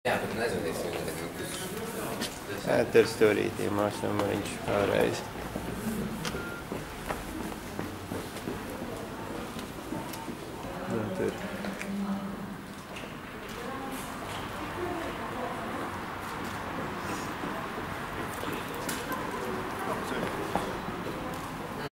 Jā, bet nezvanīs viņu nekad. Jā, tur stūrītī mājas numuriņš vēlreiz. Nu, tur.